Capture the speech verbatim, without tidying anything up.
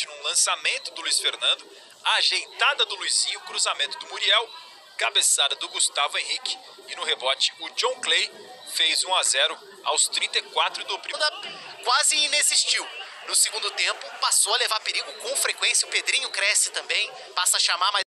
num lançamento do Luiz Fernando, ajeitada do Luizinho, cruzamento do Muriel, cabeçada do Gustavo Henrique e no rebote o John Clay fez um a zero aos trinta e quatro do primo. Quase inexistiu. No segundo tempo, passou a levar perigo com frequência. O Pedrinho cresce também, passa a chamar mais